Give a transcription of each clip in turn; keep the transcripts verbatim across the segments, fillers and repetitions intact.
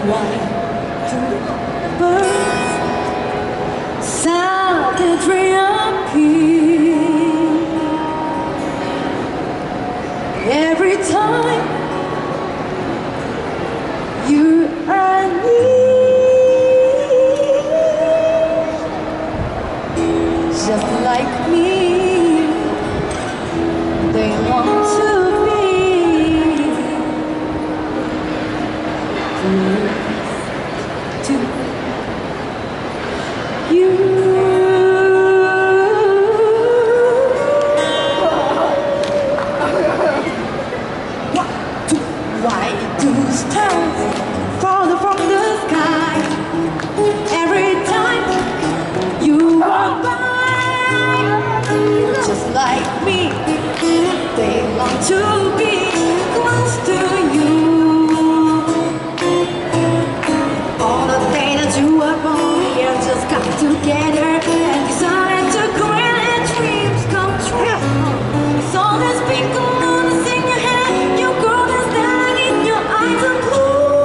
birds silently appear every time you are near, just like me. They want to be close to you. Why do stars fall from the sky every time you walk by? Just like me, they long to be close to you. All the day that you were born here just got together and decided to create dreams come true. So there's pink moon in your head, your golden star in your eyes are blue.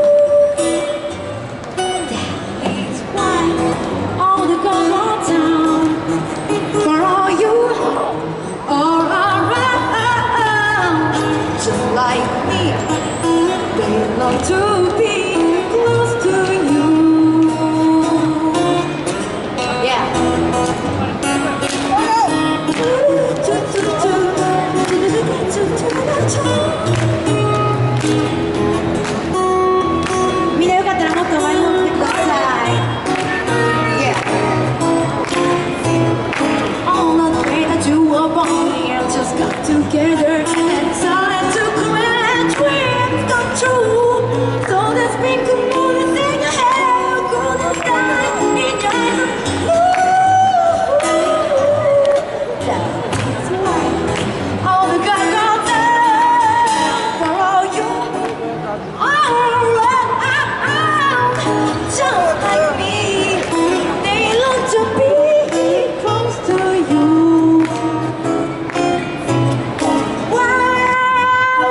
That is why all the girls are down for all you are around. Just like me, they long to be close to you. Yeah.みんなよかったらもっと前に乗ってください。Yeah. All the day that you were born here just got together and decided to create dreams come true. So there's pink moon in your hair, golden sky in your eyes are blue. That's why all the good girls down for all you are around. Just like me, they long to be close to you. Wow,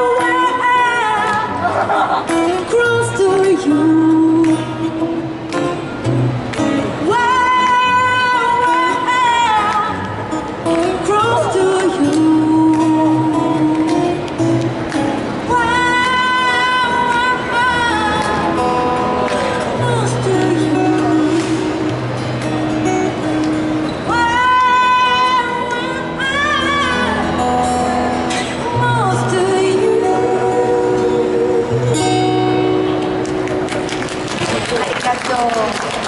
wow, close to you. Wow, wow, close to you. Arigatou.